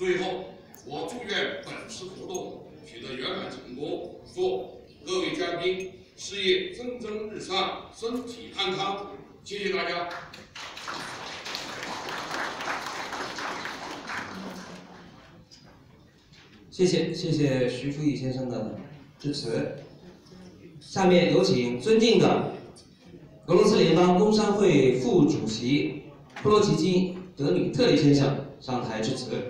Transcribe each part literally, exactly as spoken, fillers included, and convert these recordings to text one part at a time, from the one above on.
最后，我祝愿本次活动取得圆满成功，祝各位嘉宾事业蒸蒸日上，身体安康。谢谢大家。 谢谢谢谢徐福义先生的致辞。下面有请尊敬的俄罗斯联邦工商会副主席普罗奇基德米特里先生上台致辞。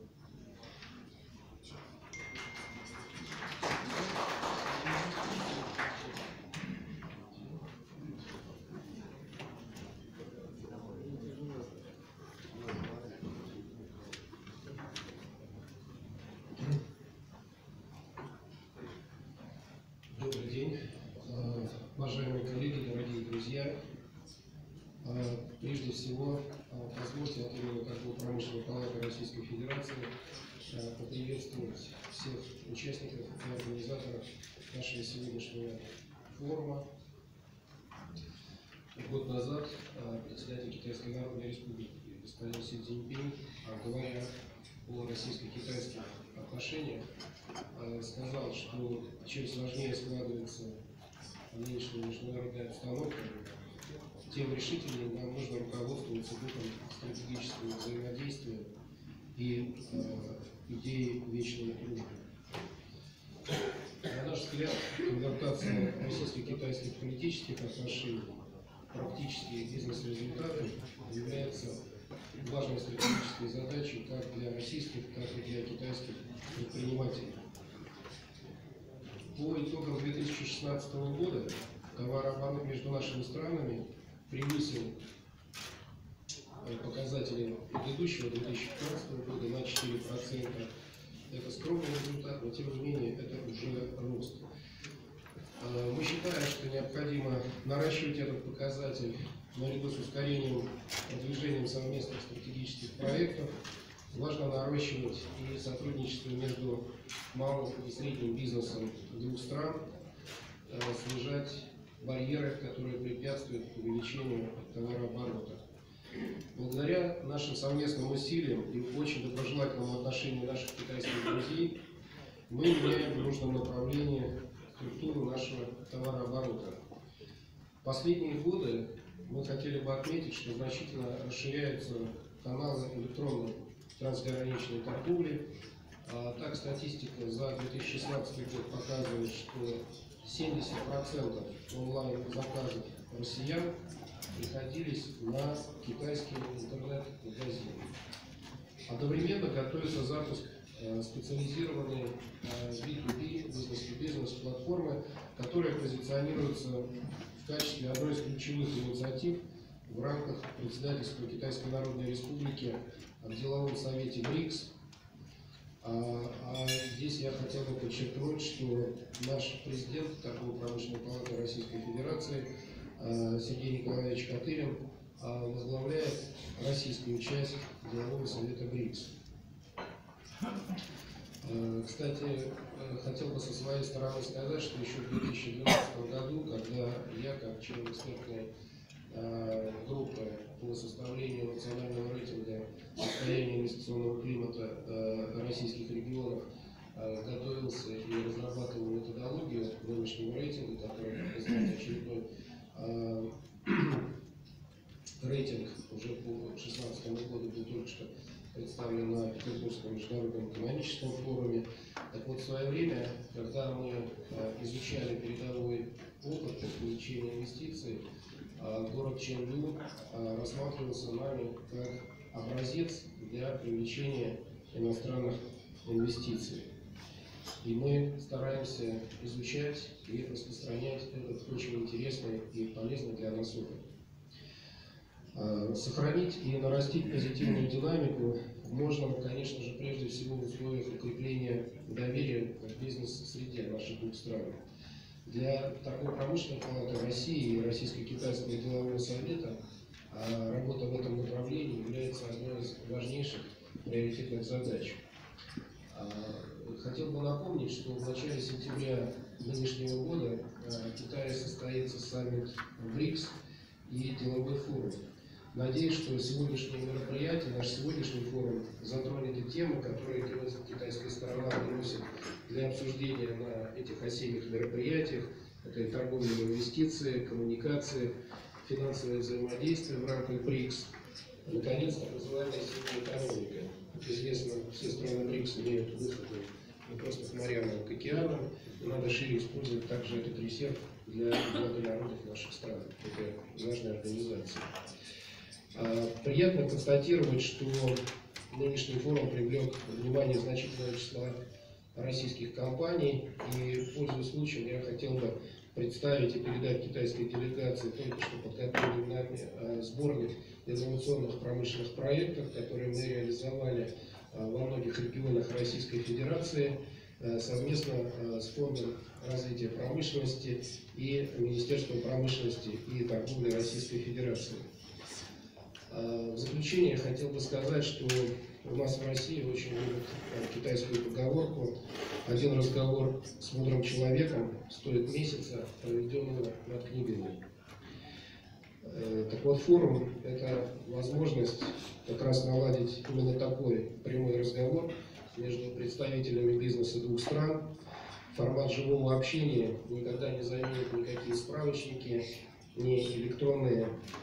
Добрый день, уважаемые коллеги, дорогие друзья. Прежде всего, позвольте от имени Торгово-промышленной палаты Российской Федерации поприветствовать всех участников и организаторов нашего сегодняшнего форума. Год назад председатель Китайской Народной Республики господин Си Цзиньпин, говоря о российско-китайских отношениях, сказал, что чем сложнее складывается нынешняя международная обстановка, тем решительнее нам нужно руководствоваться духом стратегического взаимодействия и э, идеей вечной дружбы. На наш взгляд, конвертация российско-китайских политических отношений в практические бизнес-результаты является важной стратегической задачей как для российских, так и для китайских предпринимателей. По итогам две тысячи шестнадцатого года товарооборот между нашими странами превысил показатели предыдущего две тысячи пятнадцатого года на четыре процента. Это скромный результат, но тем не менее это уже рост. Мы считаем, что необходимо наращивать этот показатель наряду с ускорением продвижением совместных стратегических проектов. Важно наращивать и сотрудничество между малым и средним бизнесом двух стран, снижать барьеры, которые препятствуют увеличению товарооборота. Благодаря нашим совместным усилиям и очень доброжелательному отношению наших китайских друзей мы меняем в нужном направлении структуру нашего товарооборота. В последние годы мы хотели бы отметить, что значительно расширяются каналы электронной трансграничной торговли. Так, статистика за две тысячи шестнадцатый год показывает, что семьдесят процентов онлайн-заказов россиян приходились на китайские интернет-магазины. Одновременно готовится запуск специализированной би ту би, бизнес-то-бизнес платформы, которая позиционируется в качестве одной из ключевых инициатив в рамках председательства Китайской Народной Республики в деловом совете БРИКС. А, а здесь я хотел бы подчеркнуть, что наш президент Торгово-промышленной палаты Российской Федерации Сергей Николаевич Катырин возглавляет российскую часть делового совета БРИКС. Кстати, хотел бы со своей стороны сказать, что еще в две тысячи двенадцатом году, когда я, как член экспертной группы по составлению национального рейтинга состояния инвестиционного климата российских регионов, готовился и разрабатывал методологию нынешнего рейтинга, который, как вы знаете, очередной рейтинг уже по две тысячи шестнадцатому году был только что представлен на Петербургском международном экономическом форуме. Так вот, в свое время, когда мы изучали передовой опыт по привлечению инвестиций, город Чэнду рассматривался нами как образец для привлечения иностранных инвестиций. И мы стараемся изучать и распространять этот очень интересный и полезный для нас опыт. Сохранить и нарастить позитивную динамику можно, конечно же, прежде всего в условиях укрепления доверия в бизнес-среде наших двух стран. Для Торгово-промышленной палаты России и Российско-китайского делового совета работа в этом направлении является одной из важнейших приоритетных задач. Хотел бы напомнить, что в начале сентября нынешнего года в Китае состоится саммит БРИКС и деловой форум. Надеюсь, что сегодняшнее мероприятие, наш сегодняшний форум затронет и темы, которые китайская сторона выносит для обсуждения на этих осенних мероприятиях. Это и торговля, и инвестиции, коммуникации, финансовое взаимодействие в рамках БРИКС. Наконец, так называемая сильная экономика. Как известно, все страны БРИКС имеют выходы не просто к морям, а к океанам. И надо шире использовать также этот резерв для блага народов наших стран. Это важная организация. Приятно констатировать, что нынешний форум привлек внимание значительного числа российских компаний. И, пользуясь случаем, я хотел бы представить и передать китайской делегации только что подготовленный нами сборник инновационных промышленных проектов, которые мы реализовали во многих регионах Российской Федерации совместно с Фондом развития промышленности и Министерством промышленности и торговли Российской Федерации. В заключение я хотел бы сказать, что у нас в России очень любят китайскую поговорку: один разговор с мудрым человеком стоит месяца, проведенного над книгами. Так вот, форум – это возможность как раз наладить именно такой прямой разговор между представителями бизнеса двух стран. Формат живого общения никогда не заменит никакие справочники, ни электронные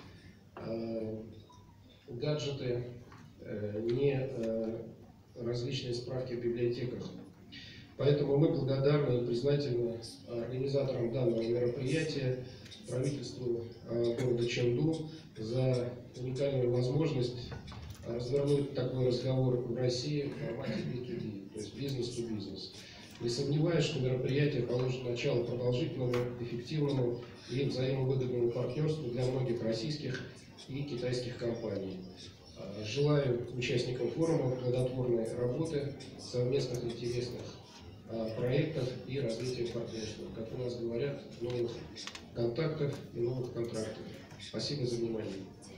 э, гаджеты, э, ни э, различные справки в библиотеках. Поэтому мы благодарны и признательны организаторам данного мероприятия, правительству э, города Чэнду за уникальную возможность развернуть такой разговор в России в формате би ту би, то есть бизнес-то-бизнес. Не сомневаюсь, что мероприятие положит начало продолжительному, эффективному и взаимовыгодному партнерству для многих российских и китайских компаний. Желаю участникам форума плодотворной работы, совместных интересных проектов и развития партнерства. Как у нас говорят, новых контактов и новых контрактов. Спасибо за внимание.